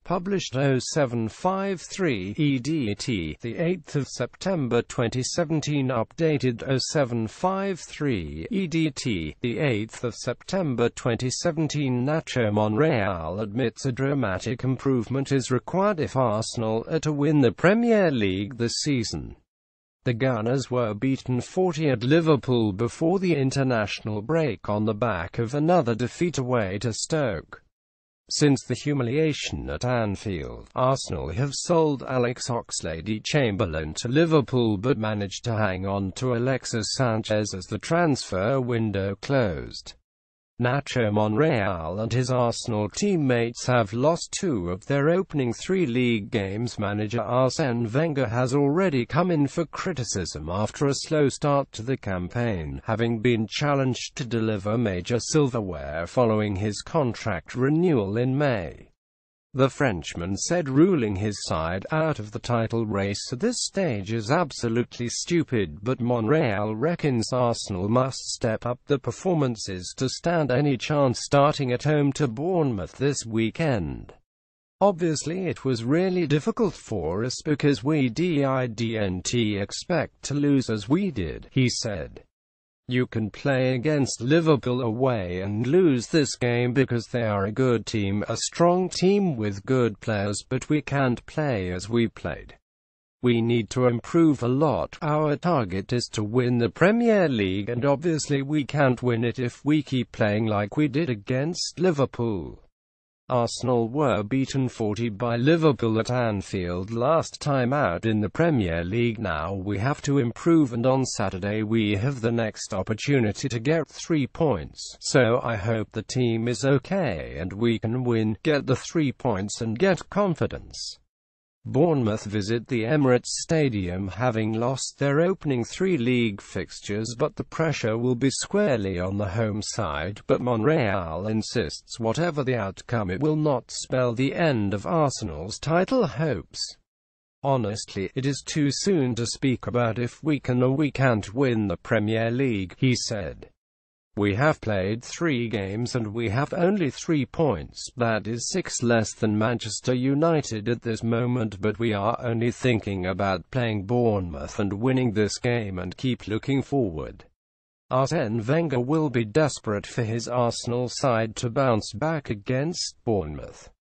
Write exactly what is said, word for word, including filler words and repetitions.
Published oh seven fifty-three E D T, the eighth of September twenty seventeen. Updated oh seven fifty-three E D T, the eighth of September twenty seventeen. Nacho Monreal admits a dramatic improvement is required if Arsenal are to win the Premier League this season. The Gunners were beaten forty at Liverpool before the international break on the back of another defeat away to Stoke. Since the humiliation at Anfield, Arsenal have sold Alex OxladeChamberlain to Liverpool but managed to hang on to Alexis Sanchez as the transfer window closed. Nacho Monreal and his Arsenal teammates have lost two of their opening three league games. Manager Arsene Wenger has already come in for criticism after a slow start to the campaign, having been challenged to deliver major silverware following his contract renewal in May. The Frenchman said ruling his side out of the title race at this stage is absolutely stupid, but Monreal reckons Arsenal must step up the performances to stand any chance starting at home to Bournemouth this weekend. Obviously it was really difficult for us because we didn't expect to lose as we did, he said. You can play against Liverpool away and lose this game because they are a good team, a strong team with good players, but we can't play as we played. We need to improve a lot. Our target is to win the Premier League, and obviously we can't win it if we keep playing like we did against Liverpool. Arsenal were beaten forty by Liverpool at Anfield last time out in the Premier League. Now we have to improve, and on Saturday we have the next opportunity to get three points. So I hope the team is okay and we can win, get the three points and get confidence. Bournemouth visit the Emirates Stadium having lost their opening three league fixtures, but the pressure will be squarely on the home side. But Monreal insists whatever the outcome, it will not spell the end of Arsenal's title hopes. Honestly, it is too soon to speak about if we can or we can't win the Premier League, he said. We have played three games and we have only three points. That is six less than Manchester United at this moment, but we are only thinking about playing Bournemouth and winning this game and keep looking forward. Arsene Wenger will be desperate for his Arsenal side to bounce back against Bournemouth.